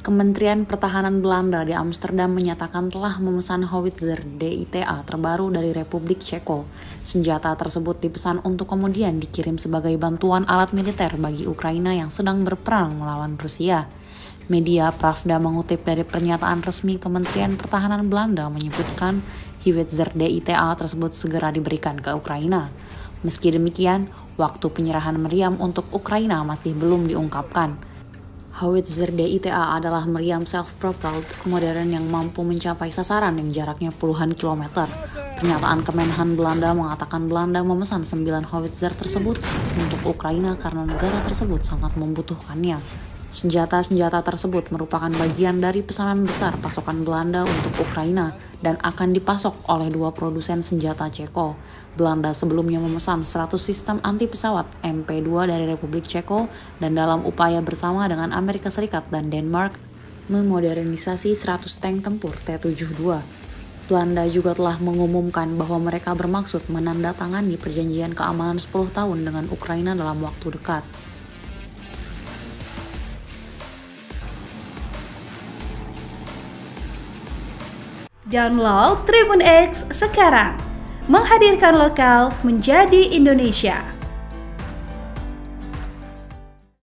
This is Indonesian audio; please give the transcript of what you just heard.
Kementerian Pertahanan Belanda di Amsterdam menyatakan telah memesan howitzer DITA terbaru dari Republik Ceko. Senjata tersebut dipesan untuk kemudian dikirim sebagai bantuan alat militer bagi Ukraina yang sedang berperang melawan Rusia. Media Pravda mengutip dari pernyataan resmi Kementerian Pertahanan Belanda menyebutkan howitzer DITA tersebut segera diberikan ke Ukraina. Meski demikian, waktu penyerahan meriam untuk Ukraina masih belum diungkapkan. Howitzer DITA adalah meriam self-propelled modern yang mampu mencapai sasaran yang jaraknya puluhan kilometer. Pernyataan Kemenhan Belanda mengatakan Belanda memesan 9 howitzer tersebut untuk Ukraina karena negara tersebut sangat membutuhkannya. Senjata-senjata tersebut merupakan bagian dari pesanan besar pasokan Belanda untuk Ukraina dan akan dipasok oleh 2 produsen senjata Ceko. Belanda sebelumnya memesan 100 sistem anti-pesawat MP2 dari Republik Ceko dan dalam upaya bersama dengan Amerika Serikat dan Denmark memodernisasi 100 tank tempur T-72. Belanda juga telah mengumumkan bahwa mereka bermaksud menandatangani perjanjian keamanan 10 tahun dengan Ukraina dalam waktu dekat. Download Tribun X sekarang, menghadirkan lokal menjadi Indonesia.